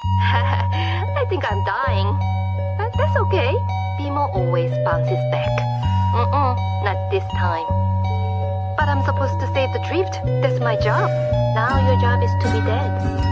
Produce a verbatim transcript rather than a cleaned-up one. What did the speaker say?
I think I'm dying. But that's okay. Bimo always bounces back. Mm-mm, not this time. But I'm supposed to save the drift. That's my job. Now your job is to be dead.